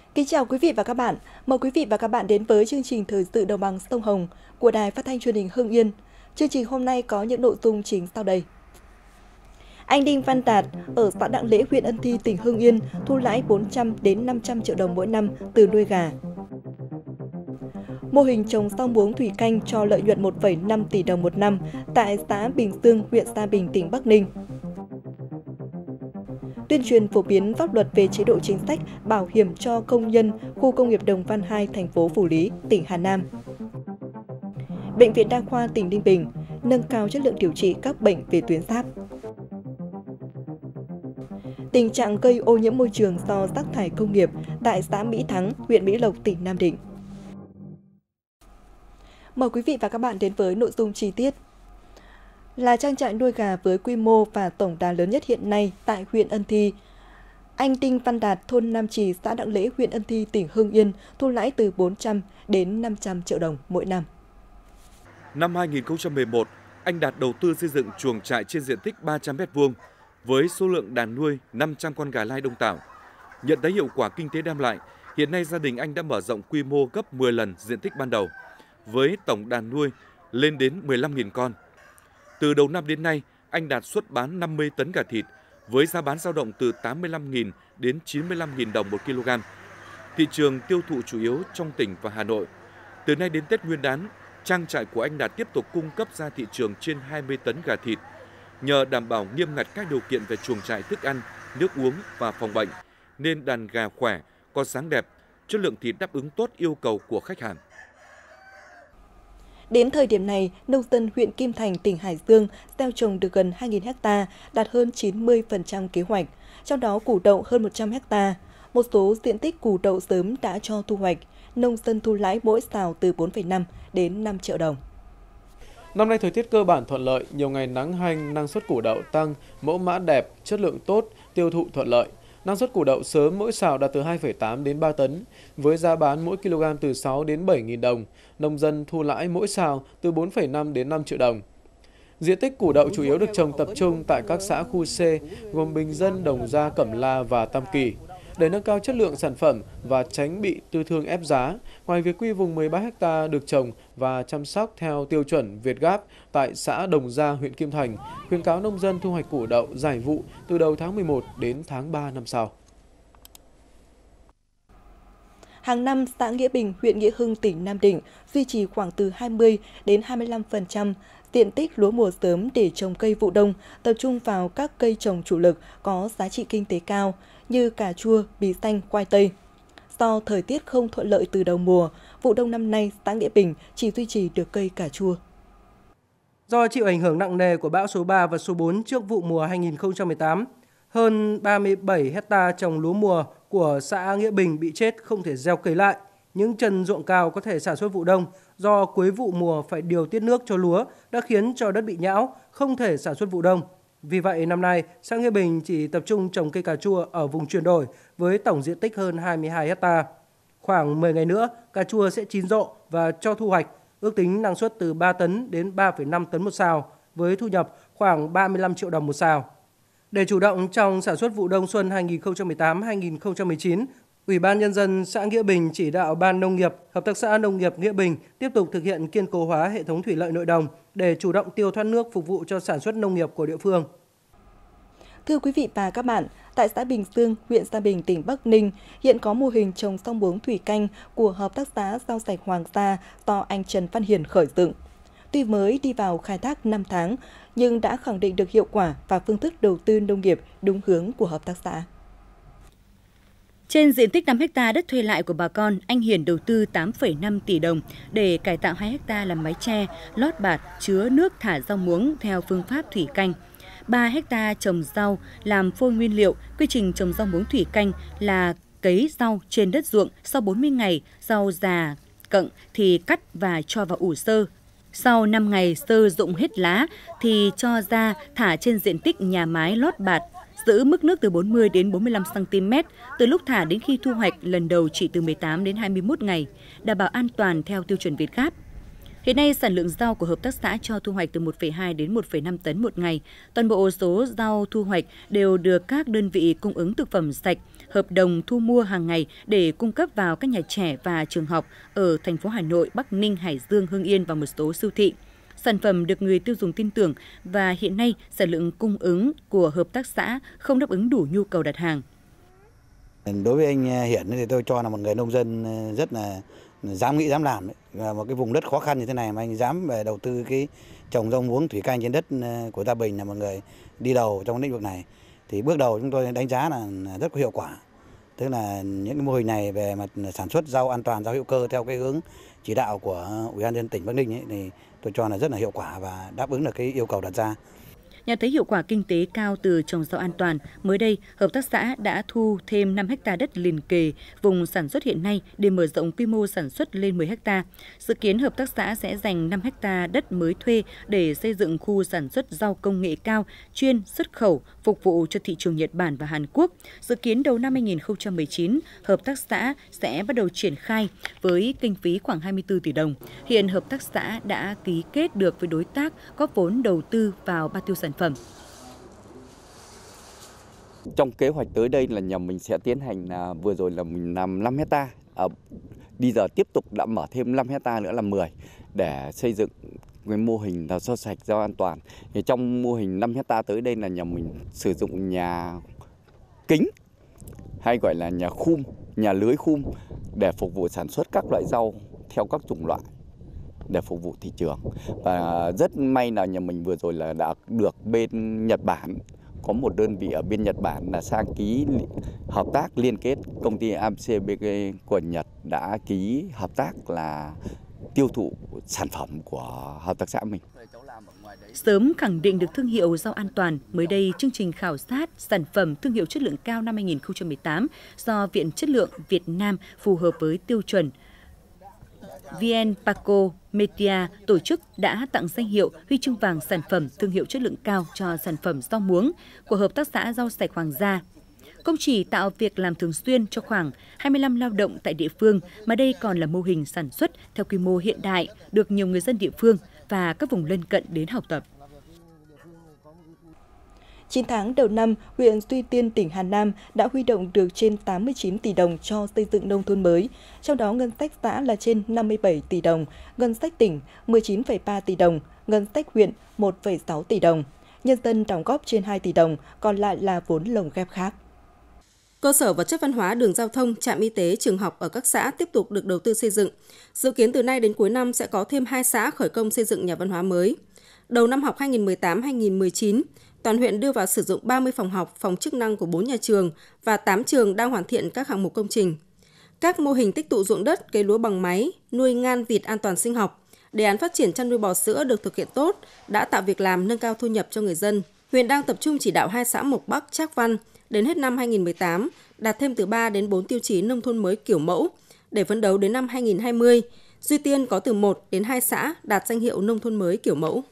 Kính chào quý vị và các bạn. Mời quý vị và các bạn đến với chương trình Thời sự Đồng bằng sông Hồng của Đài Phát thanh Truyền hình Hưng Yên. Chương trình hôm nay có những nội dung chính sau đây. Anh Đinh Văn Đạt ở xã Đặng Lễ, huyện Ân Thi, tỉnh Hưng Yên thu lãi 400 đến 500 triệu đồng mỗi năm từ nuôi gà. Mô hình trồng rau muống thủy canh cho lợi nhuận 1,5 tỷ đồng một năm tại xã Bình Dương, huyện Sa Bình, tỉnh Bắc Ninh. Tuyên truyền phổ biến pháp luật về chế độ chính sách bảo hiểm cho công nhân khu công nghiệp Đồng Văn 2, thành phố Phủ Lý, tỉnh Hà Nam. Bệnh viện Đa khoa tỉnh Ninh Bình nâng cao chất lượng điều trị các bệnh về tuyến giáp. Tình trạng gây ô nhiễm môi trường do rác thải công nghiệp tại xã Mỹ Thắng, huyện Mỹ Lộc, tỉnh Nam Định. Mời quý vị và các bạn đến với nội dung chi tiết. Là trang trại nuôi gà với quy mô và tổng đàn lớn nhất hiện nay tại huyện Ân Thi, anh Đinh Văn Đạt, thôn Nam Trì, xã Đặng Lễ, huyện Ân Thi, tỉnh Hưng Yên thu lãi từ 400 đến 500 triệu đồng mỗi năm. Năm 2011, anh Đạt đầu tư xây dựng chuồng trại trên diện tích 300 m2 với số lượng đàn nuôi 500 con gà lai Đông Tảo. Nhận thấy hiệu quả kinh tế đem lại, hiện nay gia đình anh đã mở rộng quy mô gấp 10 lần diện tích ban đầu, với tổng đàn nuôi lên đến 15.000 con. Từ đầu năm đến nay, anh Đạt xuất bán 50 tấn gà thịt với giá bán dao động từ 85.000 đến 95.000 đồng 1 kg. Thị trường tiêu thụ chủ yếu trong tỉnh và Hà Nội. Từ nay đến Tết Nguyên đán, trang trại của anh Đạt tiếp tục cung cấp ra thị trường trên 20 tấn gà thịt. Nhờ đảm bảo nghiêm ngặt các điều kiện về chuồng trại, thức ăn, nước uống và phòng bệnh, nên đàn gà khỏe, có dáng đẹp, chất lượng thịt đáp ứng tốt yêu cầu của khách hàng. Đến thời điểm này, nông dân huyện Kim Thành, tỉnh Hải Dương gieo trồng được gần 2.000 ha, đạt hơn 90% kế hoạch, trong đó củ đậu hơn 100 ha. Một số diện tích củ đậu sớm đã cho thu hoạch, nông dân thu lãi mỗi sào từ 4,5 đến 5 triệu đồng. Năm nay thời tiết cơ bản thuận lợi, nhiều ngày nắng hanh, năng suất củ đậu tăng, mẫu mã đẹp, chất lượng tốt, tiêu thụ thuận lợi. Năng suất củ đậu sớm mỗi sào đạt từ 2,8 đến 3 tấn, với giá bán mỗi kg từ 6 đến 7.000 đồng. Nông dân thu lãi mỗi sào từ 4,5 đến 5 triệu đồng. Diện tích củ đậu chủ yếu được trồng tập trung tại các xã khu C, gồm Bình Dân, Đồng Gia, Cẩm La và Tam Kỳ. Để nâng cao chất lượng sản phẩm và tránh bị tư thương ép giá, ngoài việc quy vùng 13 ha được trồng và chăm sóc theo tiêu chuẩn Việt Gáp tại xã Đồng Gia, huyện Kim Thành, khuyến cáo nông dân thu hoạch củ đậu giải vụ từ đầu tháng 11 đến tháng 3 năm sau. Hàng năm, xã Nghĩa Bình, huyện Nghĩa Hưng, tỉnh Nam Định duy trì khoảng từ 20 đến 25% diện tích lúa mùa sớm để trồng cây vụ đông, tập trung vào các cây trồng chủ lực có giá trị kinh tế cao như cà chua, bí xanh, khoai tây. Do thời tiết không thuận lợi từ đầu mùa, vụ đông năm nay xã Nghĩa Bình chỉ duy trì được cây cà chua. Do chịu ảnh hưởng nặng nề của bão số 3 và số 4 trước vụ mùa 2018, hơn 37 hecta trồng lúa mùa của xã Nghĩa Bình bị chết không thể gieo cấy lại. Những chân ruộng cao có thể sản xuất vụ đông do cuối vụ mùa phải điều tiết nước cho lúa đã khiến cho đất bị nhão, không thể sản xuất vụ đông. Vì vậy, năm nay, xã Nghĩa Bình chỉ tập trung trồng cây cà chua ở vùng chuyển đổi với tổng diện tích hơn 22 hecta. Khoảng 10 ngày nữa, cà chua sẽ chín rộ và cho thu hoạch, ước tính năng suất từ 3 tấn đến 3,5 tấn một sào, với thu nhập khoảng 35 triệu đồng một sào. Để chủ động trong sản xuất vụ đông xuân 2018-2019, Ủy ban Nhân dân xã Nghĩa Bình chỉ đạo Ban Nông nghiệp, Hợp tác xã Nông nghiệp Nghĩa Bình tiếp tục thực hiện kiên cố hóa hệ thống thủy lợi nội đồng để chủ động tiêu thoát nước phục vụ cho sản xuất nông nghiệp của địa phương. Thưa quý vị và các bạn, tại xã Bình Dương, huyện Sa Bình, tỉnh Bắc Ninh, hiện có mô hình trồng rau muống thủy canh của Hợp tác xã Rau sạch Hoàng Sa do anh Trần Văn Hiền khởi dựng. Tuy mới đi vào khai thác 5 tháng, nhưng đã khẳng định được hiệu quả và phương thức đầu tư nông nghiệp đúng hướng của hợp tác xã. Trên diện tích 5 ha đất thuê lại của bà con, anh Hiền đầu tư 8,5 tỷ đồng để cải tạo 2 ha làm mái che, lót bạt, chứa nước thả rau muống theo phương pháp thủy canh. 3 ha trồng rau làm phôi nguyên liệu. Quy trình trồng rau muống thủy canh là cấy rau trên đất ruộng, sau 40 ngày rau già cận thì cắt và cho vào ủ sơ. Sau 5 ngày sơ rụng hết lá thì cho ra thả trên diện tích nhà mái lót bạt, giữ mức nước từ 40 đến 45 cm, từ lúc thả đến khi thu hoạch lần đầu chỉ từ 18 đến 21 ngày, đảm bảo an toàn theo tiêu chuẩn Việt Gáp. Hiện nay, sản lượng rau của hợp tác xã cho thu hoạch từ 1,2 đến 1,5 tấn một ngày. Toàn bộ số rau thu hoạch đều được các đơn vị cung ứng thực phẩm sạch hợp đồng thu mua hàng ngày để cung cấp vào các nhà trẻ và trường học ở thành phố Hà Nội, Bắc Ninh, Hải Dương, Hưng Yên và một số siêu thị. Sản phẩm được người tiêu dùng tin tưởng và hiện nay sản lượng cung ứng của hợp tác xã không đáp ứng đủ nhu cầu đặt hàng. Đối với anh Hiển thì tôi cho là một người nông dân rất là dám nghĩ dám làm đấy. Và một cái vùng đất khó khăn như thế này mà anh dám về đầu tư cái trồng rau muống thủy canh trên đất của Gia Bình, là một người đi đầu trong lĩnh vực này. Thì bước đầu chúng tôi đánh giá là rất có hiệu quả. Tức là những cái mô hình này về mặt sản xuất rau an toàn, rau hữu cơ theo cái hướng chỉ đạo của Ủy ban nhân dân tỉnh Bắc Ninh ấy, thì tôi cho là rất là hiệu quả và đáp ứng được cái yêu cầu đặt ra. Nhận thấy hiệu quả kinh tế cao từ trồng rau an toàn, mới đây, hợp tác xã đã thu thêm 5 ha đất liền kề vùng sản xuất hiện nay để mở rộng quy mô sản xuất lên 10 ha. Dự kiến hợp tác xã sẽ dành 5 ha đất mới thuê để xây dựng khu sản xuất rau công nghệ cao, chuyên xuất khẩu, phục vụ cho thị trường Nhật Bản và Hàn Quốc. Dự kiến đầu năm 2019, hợp tác xã sẽ bắt đầu triển khai với kinh phí khoảng 24 tỷ đồng. Hiện hợp tác xã đã ký kết được với đối tác góp vốn đầu tư vào bao tiêu sản phẩm. Trong kế hoạch tới đây là nhà mình sẽ tiến hành vừa rồi là mình làm 5 ha, bây giờ tiếp tục đã mở thêm 5 ha nữa là 10 để xây dựng cái mô hình là rau sạch, rau an toàn. Thì trong mô hình 5 ha tới đây là nhà mình sử dụng nhà kính hay gọi là nhà khum, nhà lưới khum để phục vụ sản xuất các loại rau theo các chủng loại để phục vụ thị trường. Và rất may là nhà mình vừa rồi là đã được bên Nhật Bản, có một đơn vị ở bên Nhật Bản là sang ký hợp tác liên kết, công ty AMCBG của Nhật đã ký hợp tác là tiêu thụ sản phẩm của hợp tác xã mình. Sớm khẳng định được thương hiệu rau an toàn, mới đây chương trình khảo sát sản phẩm thương hiệu chất lượng cao năm 2018 do Viện Chất lượng Việt Nam phù hợp với tiêu chuẩn VN-Paco Media tổ chức đã tặng danh hiệu huy chương vàng sản phẩm thương hiệu chất lượng cao cho sản phẩm rau muống của hợp tác xã rau sạch Hoàng Gia. Không chỉ tạo việc làm thường xuyên cho khoảng 25 lao động tại địa phương, mà đây còn là mô hình sản xuất theo quy mô hiện đại, được nhiều người dân địa phương và các vùng lân cận đến học tập. 9 tháng đầu năm, huyện Duy Tiên, tỉnh Hà Nam đã huy động được trên 89 tỷ đồng cho xây dựng nông thôn mới, trong đó ngân sách xã là trên 57 tỷ đồng, ngân sách tỉnh 19,3 tỷ đồng, ngân sách huyện 1,6 tỷ đồng. Nhân dân đóng góp trên 2 tỷ đồng, còn lại là vốn lồng ghép khác. Cơ sở vật chất văn hóa, đường giao thông, trạm y tế, trường học ở các xã tiếp tục được đầu tư xây dựng. Dự kiến từ nay đến cuối năm sẽ có thêm 2 xã khởi công xây dựng nhà văn hóa mới. Đầu năm học 2018-2019, toàn huyện đưa vào sử dụng 30 phòng học, phòng chức năng của 4 nhà trường và 8 trường đang hoàn thiện các hạng mục công trình. Các mô hình tích tụ ruộng đất, cấy lúa bằng máy, nuôi ngan vịt an toàn sinh học, đề án phát triển chăn nuôi bò sữa được thực hiện tốt, đã tạo việc làm, nâng cao thu nhập cho người dân. Huyện đang tập trung chỉ đạo 2 xã Mộc Bắc, Trác Văn đến hết năm 2018 đạt thêm từ 3 đến 4 tiêu chí nông thôn mới kiểu mẫu, để phấn đấu đến năm 2020, Duy Tiên có từ 1 đến 2 xã đạt danh hiệu nông thôn mới kiểu mẫu.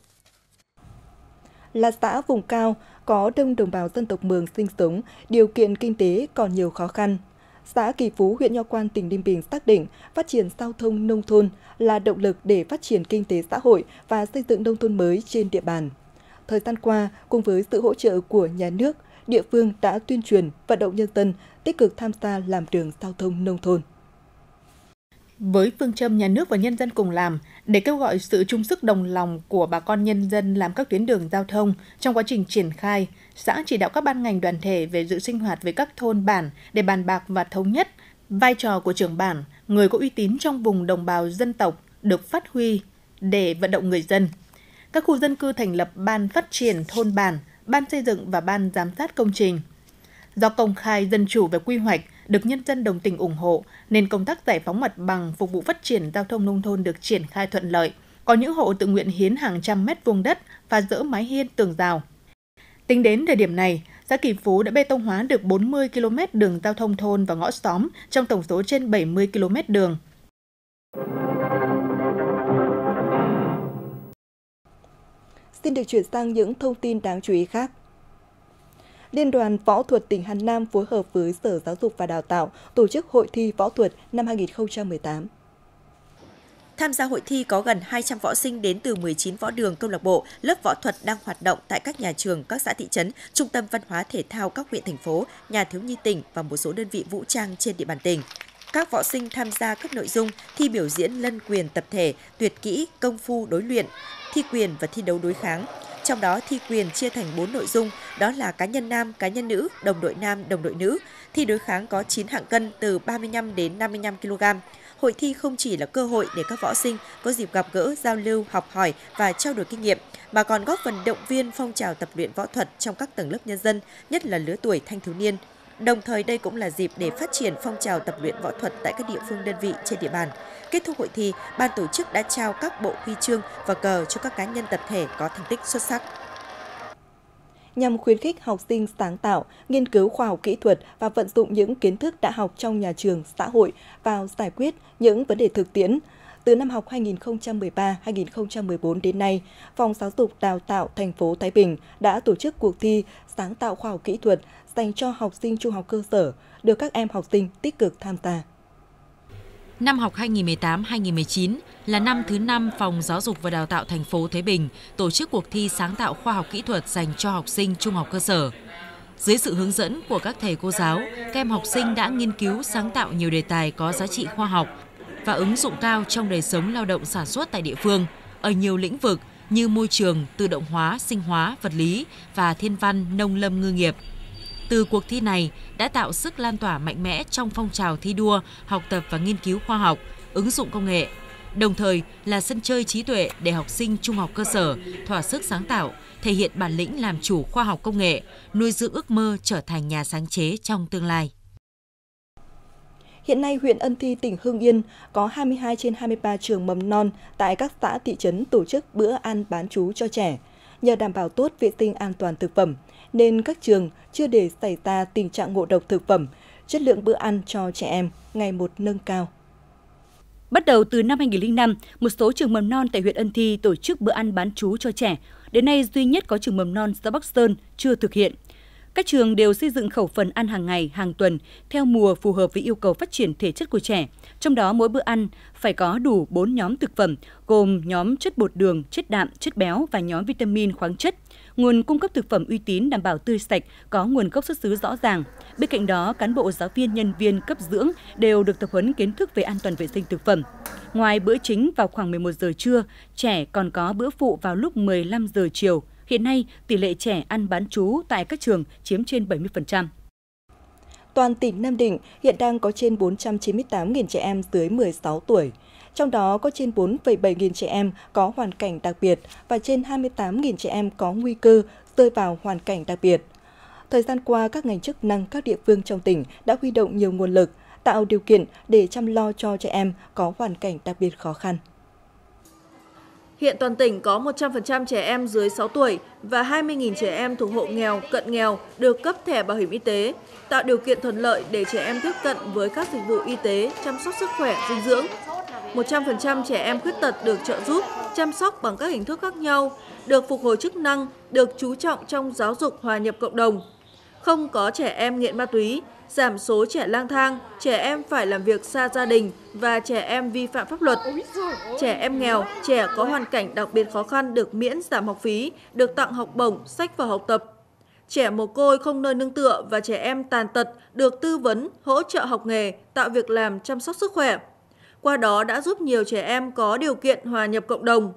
Là xã vùng cao, có đông đồng bào dân tộc Mường sinh sống, điều kiện kinh tế còn nhiều khó khăn. Xã Kỳ Phú, huyện Nho Quan, tỉnh Ninh Bình xác định phát triển giao thông nông thôn là động lực để phát triển kinh tế xã hội và xây dựng nông thôn mới trên địa bàn. Thời gian qua, cùng với sự hỗ trợ của nhà nước, địa phương đã tuyên truyền, vận động nhân dân tích cực tham gia làm đường giao thông nông thôn. Với phương châm nhà nước và nhân dân cùng làm, để kêu gọi sự chung sức đồng lòng của bà con nhân dân làm các tuyến đường giao thông, trong quá trình triển khai, xã chỉ đạo các ban ngành đoàn thể về dự sinh hoạt với các thôn bản để bàn bạc và thống nhất. Vai trò của trưởng bản, người có uy tín trong vùng đồng bào dân tộc được phát huy để vận động người dân. Các khu dân cư thành lập ban phát triển thôn bản, ban xây dựng và ban giám sát công trình. Do công khai dân chủ về quy hoạch được nhân dân đồng tình ủng hộ, nên công tác giải phóng mặt bằng phục vụ phát triển giao thông nông thôn được triển khai thuận lợi. Có những hộ tự nguyện hiến hàng trăm mét vuông đất và dỡ mái hiên tường rào. Tính đến thời điểm này, xã Kỳ Phú đã bê tông hóa được 40 km đường giao thông thôn và ngõ xóm trong tổng số trên 70 km đường. Xin được chuyển sang những thông tin đáng chú ý khác. Liên đoàn Võ thuật tỉnh Hà Nam phối hợp với Sở Giáo dục và Đào tạo tổ chức hội thi võ thuật năm 2018. Tham gia hội thi có gần 200 võ sinh đến từ 19 võ đường, câu lạc bộ, lớp võ thuật đang hoạt động tại các nhà trường, các xã thị trấn, trung tâm văn hóa thể thao các huyện thành phố, nhà thiếu nhi tỉnh và một số đơn vị vũ trang trên địa bàn tỉnh. Các võ sinh tham gia các nội dung thi biểu diễn lân quyền tập thể, tuyệt kỹ, công phu đối luyện, thi quyền và thi đấu đối kháng. Trong đó thi quyền chia thành 4 nội dung, đó là cá nhân nam, cá nhân nữ, đồng đội nam, đồng đội nữ. Thi đối kháng có 9 hạng cân từ 35 đến 55 kg. Hội thi không chỉ là cơ hội để các võ sinh có dịp gặp gỡ, giao lưu, học hỏi và trao đổi kinh nghiệm, mà còn góp phần động viên phong trào tập luyện võ thuật trong các tầng lớp nhân dân, nhất là lứa tuổi thanh thiếu niên. Đồng thời đây cũng là dịp để phát triển phong trào tập luyện võ thuật tại các địa phương đơn vị trên địa bàn. Kết thúc hội thi, ban tổ chức đã trao các bộ huy chương và cờ cho các cá nhân tập thể có thành tích xuất sắc. Nhằm khuyến khích học sinh sáng tạo, nghiên cứu khoa học kỹ thuật và vận dụng những kiến thức đã học trong nhà trường, xã hội vào giải quyết những vấn đề thực tiễn. Từ năm học 2013-2014 đến nay, Phòng Giáo dục Đào tạo thành phố Thái Bình đã tổ chức cuộc thi sáng tạo khoa học kỹ thuật dành cho học sinh trung học cơ sở, được các em học sinh tích cực tham gia. Năm học 2018-2019 là năm thứ 5 Phòng Giáo dục và Đào tạo thành phố Thái Bình tổ chức cuộc thi sáng tạo khoa học kỹ thuật dành cho học sinh trung học cơ sở. Dưới sự hướng dẫn của các thầy cô giáo, các em học sinh đã nghiên cứu sáng tạo nhiều đề tài có giá trị khoa học và ứng dụng cao trong đời sống lao động sản xuất tại địa phương, ở nhiều lĩnh vực như môi trường, tự động hóa, sinh hóa, vật lý và thiên văn, nông lâm ngư nghiệp. Từ cuộc thi này đã tạo sức lan tỏa mạnh mẽ trong phong trào thi đua, học tập và nghiên cứu khoa học, ứng dụng công nghệ, đồng thời là sân chơi trí tuệ để học sinh trung học cơ sở thỏa sức sáng tạo, thể hiện bản lĩnh làm chủ khoa học công nghệ, nuôi dưỡng ước mơ trở thành nhà sáng chế trong tương lai. Hiện nay, huyện Ân Thi, tỉnh Hưng Yên có 22 trên 23 trường mầm non tại các xã thị trấn tổ chức bữa ăn bán trú cho trẻ. Nhờ đảm bảo tốt vệ sinh an toàn thực phẩm, nên các trường chưa để xảy ra tình trạng ngộ độc thực phẩm, chất lượng bữa ăn cho trẻ em ngày một nâng cao. Bắt đầu từ năm 2005, một số trường mầm non tại huyện Ân Thi tổ chức bữa ăn bán trú cho trẻ. Đến nay, duy nhất có trường mầm non xã Bắc Sơn chưa thực hiện. Các trường đều xây dựng khẩu phần ăn hàng ngày, hàng tuần, theo mùa phù hợp với yêu cầu phát triển thể chất của trẻ. Trong đó, mỗi bữa ăn phải có đủ 4 nhóm thực phẩm, gồm nhóm chất bột đường, chất đạm, chất béo và nhóm vitamin, khoáng chất. Nguồn cung cấp thực phẩm uy tín, đảm bảo tươi sạch, có nguồn gốc xuất xứ rõ ràng. Bên cạnh đó, cán bộ, giáo viên, nhân viên cấp dưỡng đều được tập huấn kiến thức về an toàn vệ sinh thực phẩm. Ngoài bữa chính vào khoảng 11 giờ trưa, trẻ còn có bữa phụ vào lúc 15 giờ chiều. Hiện nay, tỷ lệ trẻ ăn bán trú tại các trường chiếm trên 70%. Toàn tỉnh Nam Định hiện đang có trên 498.000 trẻ em dưới 16 tuổi. Trong đó có trên 4,7 nghìn trẻ em có hoàn cảnh đặc biệt và trên 28.000 trẻ em có nguy cơ rơi vào hoàn cảnh đặc biệt. Thời gian qua, các ngành chức năng các địa phương trong tỉnh đã huy động nhiều nguồn lực, tạo điều kiện để chăm lo cho trẻ em có hoàn cảnh đặc biệt khó khăn. Hiện toàn tỉnh có 100% trẻ em dưới 6 tuổi và 20.000 trẻ em thuộc hộ nghèo, cận nghèo được cấp thẻ bảo hiểm y tế, tạo điều kiện thuận lợi để trẻ em tiếp cận với các dịch vụ y tế, chăm sóc sức khỏe, dinh dưỡng. 100% trẻ em khuyết tật được trợ giúp, chăm sóc bằng các hình thức khác nhau, được phục hồi chức năng, được chú trọng trong giáo dục hòa nhập cộng đồng. Không có trẻ em nghiện ma túy, giảm số trẻ lang thang, trẻ em phải làm việc xa gia đình và trẻ em vi phạm pháp luật. Trẻ em nghèo, trẻ có hoàn cảnh đặc biệt khó khăn được miễn giảm học phí, được tặng học bổng, sách vở học tập. Trẻ mồ côi không nơi nương tựa và trẻ em tàn tật được tư vấn, hỗ trợ học nghề, tạo việc làm, chăm sóc sức khỏe. Qua đó đã giúp nhiều trẻ em có điều kiện hòa nhập cộng đồng.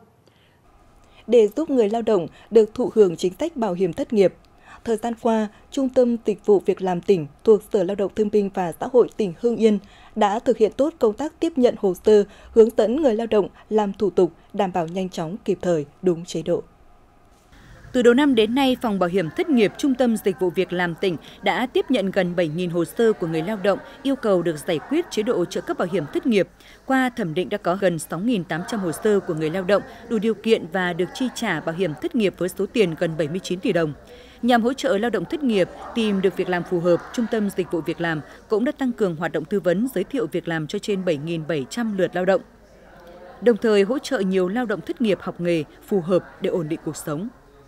Để giúp người lao động được thụ hưởng chính sách bảo hiểm thất nghiệp, thời gian qua, Trung tâm Dịch vụ Việc làm tỉnh thuộc Sở Lao động Thương binh và Xã hội tỉnh Hưng Yên đã thực hiện tốt công tác tiếp nhận hồ sơ, hướng dẫn người lao động làm thủ tục, đảm bảo nhanh chóng, kịp thời, đúng chế độ. Từ đầu năm đến nay, Phòng Bảo hiểm Thất nghiệp Trung tâm Dịch vụ Việc làm tỉnh đã tiếp nhận gần 7.000 hồ sơ của người lao động yêu cầu được giải quyết chế độ trợ cấp bảo hiểm thất nghiệp. Qua thẩm định đã có gần 6.800 hồ sơ của người lao động đủ điều kiện và được chi trả bảo hiểm thất nghiệp với số tiền gần 79 tỷ đồng. Nhằm hỗ trợ lao động thất nghiệp tìm được việc làm phù hợp, Trung tâm Dịch vụ Việc làm cũng đã tăng cường hoạt động tư vấn giới thiệu việc làm cho trên 7.700 lượt lao động, đồng thời hỗ trợ nhiều lao động thất nghiệp học nghề phù hợp để ổn định cuộc sống.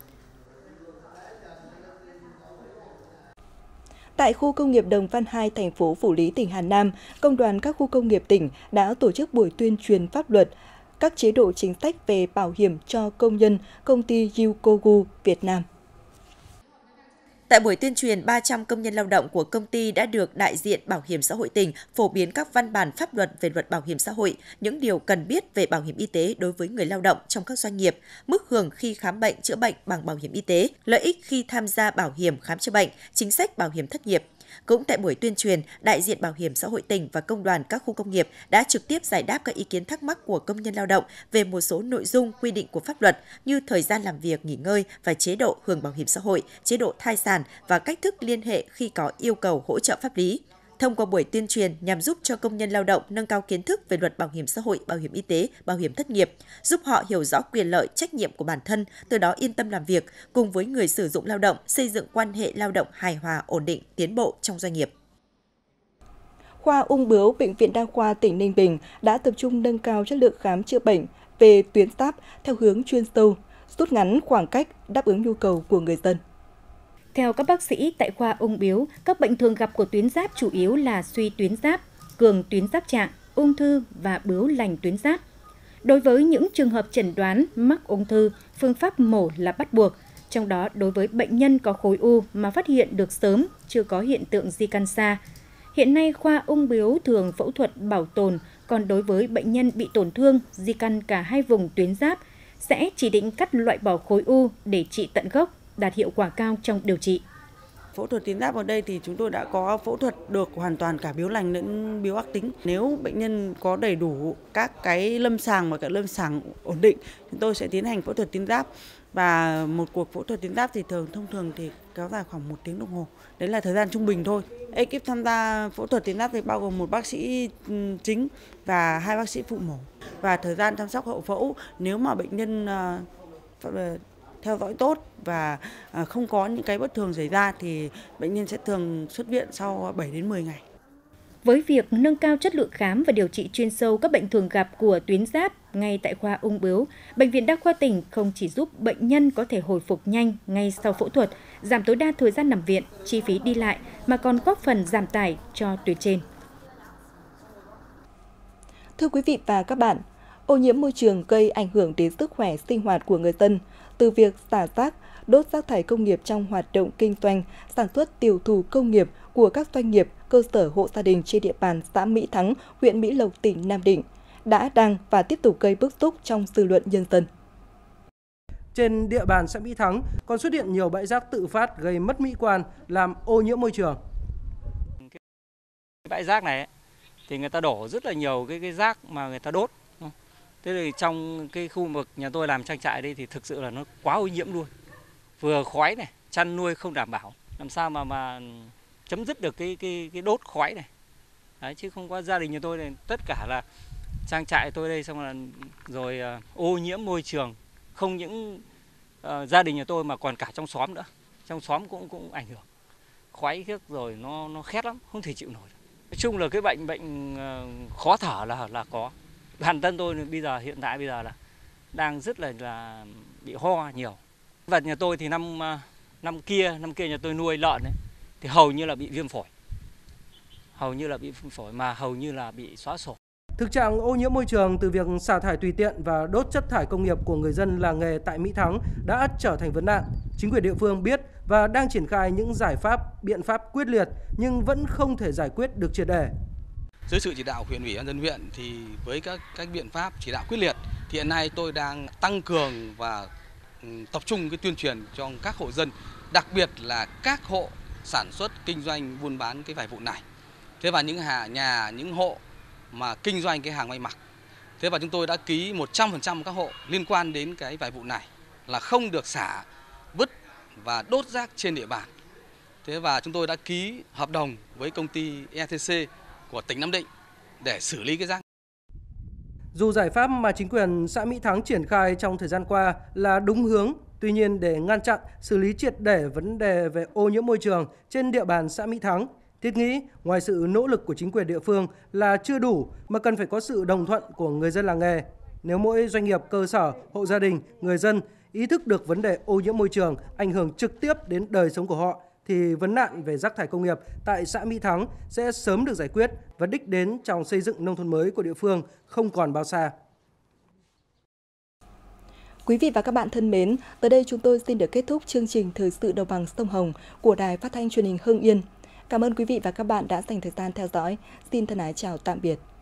Tại khu công nghiệp Đồng Văn 2, thành phố Phủ Lý, tỉnh Hà Nam, Công đoàn các khu công nghiệp tỉnh đã tổ chức buổi tuyên truyền pháp luật các chế độ chính sách về bảo hiểm cho công nhân công ty Yukogu Việt Nam. Tại buổi tuyên truyền, 300 công nhân lao động của công ty đã được đại diện Bảo hiểm xã hội tỉnh phổ biến các văn bản pháp luật về luật bảo hiểm xã hội, những điều cần biết về bảo hiểm y tế đối với người lao động trong các doanh nghiệp, mức hưởng khi khám bệnh, chữa bệnh bằng bảo hiểm y tế, lợi ích khi tham gia bảo hiểm khám chữa bệnh, chính sách bảo hiểm thất nghiệp. Cũng tại buổi tuyên truyền, đại diện Bảo hiểm xã hội tỉnh và công đoàn các khu công nghiệp đã trực tiếp giải đáp các ý kiến thắc mắc của công nhân lao động về một số nội dung quy định của pháp luật như thời gian làm việc, nghỉ ngơi và chế độ hưởng bảo hiểm xã hội, chế độ thai sản và cách thức liên hệ khi có yêu cầu hỗ trợ pháp lý. Thông qua buổi tuyên truyền nhằm giúp cho công nhân lao động nâng cao kiến thức về luật bảo hiểm xã hội, bảo hiểm y tế, bảo hiểm thất nghiệp, giúp họ hiểu rõ quyền lợi, trách nhiệm của bản thân, từ đó yên tâm làm việc cùng với người sử dụng lao động, xây dựng quan hệ lao động hài hòa, ổn định, tiến bộ trong doanh nghiệp. Khoa ung bướu Bệnh viện Đa khoa tỉnh Ninh Bình đã tập trung nâng cao chất lượng khám chữa bệnh về tuyến giáp theo hướng chuyên sâu, rút ngắn khoảng cách đáp ứng nhu cầu của người dân. Theo các bác sĩ tại khoa ung bướu, các bệnh thường gặp của tuyến giáp chủ yếu là suy tuyến giáp, cường tuyến giáp trạng, ung thư và bướu lành tuyến giáp. Đối với những trường hợp chẩn đoán mắc ung thư, phương pháp mổ là bắt buộc. Trong đó, đối với bệnh nhân có khối u mà phát hiện được sớm, chưa có hiện tượng di căn xa. Hiện nay, khoa ung bướu thường phẫu thuật bảo tồn, còn đối với bệnh nhân bị tổn thương, di căn cả hai vùng tuyến giáp, sẽ chỉ định cắt loại bỏ khối u để trị tận gốc, đạt hiệu quả cao trong điều trị. Phẫu thuật tuyến giáp ở đây thì chúng tôi đã có phẫu thuật được hoàn toàn cả bướu lành lẫn bướu ác tính. Nếu bệnh nhân có đầy đủ các cái lâm sàng và cả lâm sàng ổn định, chúng tôi sẽ tiến hành phẫu thuật tuyến giáp. Và một cuộc phẫu thuật tuyến giáp thì thông thường thì kéo dài khoảng 1 tiếng đồng hồ. Đấy là thời gian trung bình thôi. Ekip tham gia phẫu thuật tuyến giáp thì bao gồm 1 bác sĩ chính và 2 bác sĩ phụ mổ. Và thời gian chăm sóc hậu phẫu, nếu mà bệnh nhân theo dõi tốt và không có những cái bất thường xảy ra thì bệnh nhân sẽ thường xuất viện sau 7 đến 10 ngày. Với việc nâng cao chất lượng khám và điều trị chuyên sâu các bệnh thường gặp của tuyến giáp ngay tại khoa ung bướu, Bệnh viện Đa khoa tỉnh không chỉ giúp bệnh nhân có thể hồi phục nhanh ngay sau phẫu thuật, giảm tối đa thời gian nằm viện, chi phí đi lại mà còn góp phần giảm tải cho tuyến trên. Thưa quý vị và các bạn, ô nhiễm môi trường gây ảnh hưởng đến sức khỏe sinh hoạt của người dân, từ việc xả rác, đốt rác thải công nghiệp trong hoạt động kinh doanh, sản xuất tiêu thụ công nghiệp của các doanh nghiệp, cơ sở hộ gia đình trên địa bàn xã Mỹ Thắng, huyện Mỹ Lộc, tỉnh Nam Định đã, đang và tiếp tục gây bức xúc trong dư luận nhân dân. Trên địa bàn xã Mỹ Thắng còn xuất hiện nhiều bãi rác tự phát gây mất mỹ quan, làm ô nhiễm môi trường. Cái bãi rác này thì người ta đổ rất là nhiều cái rác mà người ta đốt. Thế thì trong cái khu vực nhà tôi làm trang trại đây thì thực sự là nó quá ô nhiễm luôn. Vừa khói này, chăn nuôi không đảm bảo, làm sao mà chấm dứt được cái đốt khói này. Đấy, chứ không có gia đình nhà tôi này, tất cả là trang trại tôi đây xong rồi ô nhiễm môi trường, không những gia đình nhà tôi mà còn cả trong xóm nữa. Trong xóm cũng ảnh hưởng. Khói khiếc rồi nó khét lắm, không thể chịu nổi. Nói chung là cái bệnh khó thở là có. Bản thân tôi hiện tại bây giờ là đang rất là bị ho nhiều. Vật nhà tôi thì năm kia nhà tôi nuôi lợn ấy, thì hầu như là bị viêm phổi. Mà hầu như là bị xóa sổ. Thực trạng ô nhiễm môi trường từ việc xả thải tùy tiện và đốt chất thải công nghiệp của người dân làng nghề tại Mỹ Thắng đã trở thành vấn nạn. Chính quyền địa phương biết và đang triển khai những giải pháp, biện pháp quyết liệt nhưng vẫn không thể giải quyết được triệt để. Dưới sự chỉ đạo huyện ủy, dân huyện thì với các biện pháp chỉ đạo quyết liệt thì hiện nay tôi đang tăng cường và tập trung cái tuyên truyền cho các hộ dân, đặc biệt là các hộ sản xuất kinh doanh buôn bán cái vải vụn này. Thế và những hộ mà kinh doanh cái hàng may mặc. Thế và chúng tôi đã ký 100% các hộ liên quan đến cái vải vụn này là không được xả, vứt và đốt rác trên địa bàn. Thế và chúng tôi đã ký hợp đồng với công ty ETC của tỉnh Nam Định để xử lý cái rác. Dù giải pháp mà chính quyền xã Mỹ Thắng triển khai trong thời gian qua là đúng hướng, tuy nhiên để ngăn chặn, xử lý triệt để vấn đề về ô nhiễm môi trường trên địa bàn xã Mỹ Thắng, thiết nghĩ ngoài sự nỗ lực của chính quyền địa phương là chưa đủ mà cần phải có sự đồng thuận của người dân làng nghề. Nếu mỗi doanh nghiệp, cơ sở, hộ gia đình, người dân ý thức được vấn đề ô nhiễm môi trường ảnh hưởng trực tiếp đến đời sống của họ, thì vấn nạn về rác thải công nghiệp tại xã Mỹ Thắng sẽ sớm được giải quyết và đích đến trong xây dựng nông thôn mới của địa phương không còn bao xa. Quý vị và các bạn thân mến, tới đây chúng tôi xin được kết thúc chương trình Thời sự Đồng bằng sông Hồng của Đài Phát thanh Truyền hình Hưng Yên. Cảm ơn quý vị và các bạn đã dành thời gian theo dõi. Xin thân ái chào tạm biệt.